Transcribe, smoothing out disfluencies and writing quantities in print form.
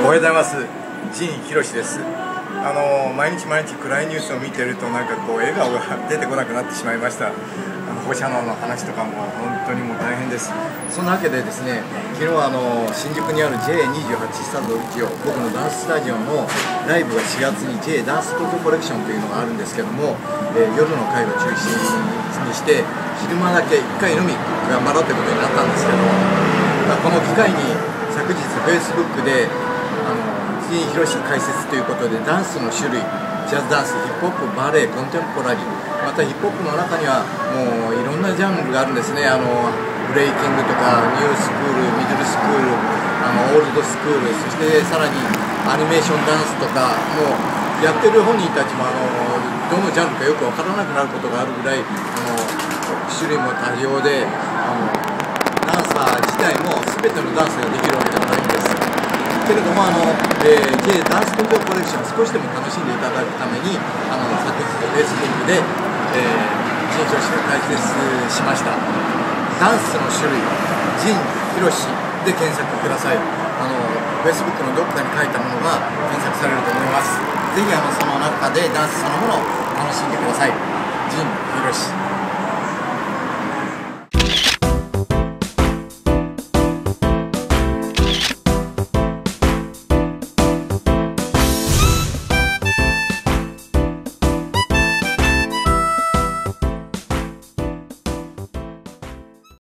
おはようございます。陣博です。毎日暗いニュースを見てると笑顔が出てこなくなってしまいました。放射能の話とかも本当にもう大変です。そんなわけでですね、昨日新宿にある J28 スタジオ僕のダンススタジオのライブが4月に J ダンス東京コレクションというのがあるんですけども、夜の会を中心にして昼間だけ1回のみ頑張ろうということになったんですけど、この機会に昨日 Facebook で陣博解説ということでダンスの種類、ジャズダンス、ヒップホップ、バレエ、コンテンポラリー、またヒップホップの中にはもういろんなジャンルがあるんですね。ブレイキングとかニュースクール、ミドルスクール、オールドスクール、そしてさらにアニメーションダンスとか、もうやってる本人たちもどのジャンルかよく分からなくなることがあるぐらい種類も多様で、ダンサー自体も全てのダンスができるわけではないんですけれども、J ダンス東京コレクションを少しでも楽しんでいただくために昨日Facebook で陣博が解説しました。ダンスの種類、陣博で検索ください。Facebook のどこかに書いたものが検索されると思います。ぜひその中でダンスそのものを楽しんでください。陣博。